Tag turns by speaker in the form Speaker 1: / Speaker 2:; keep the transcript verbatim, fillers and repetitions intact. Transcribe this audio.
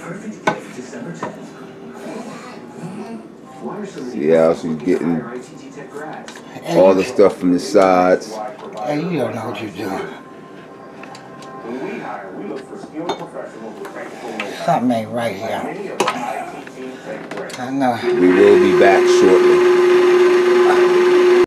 Speaker 1: See how she's getting all the stuff from the sides.
Speaker 2: Hey, you don't know what you're doing. Something ain't right here. I know.
Speaker 1: We will be back shortly.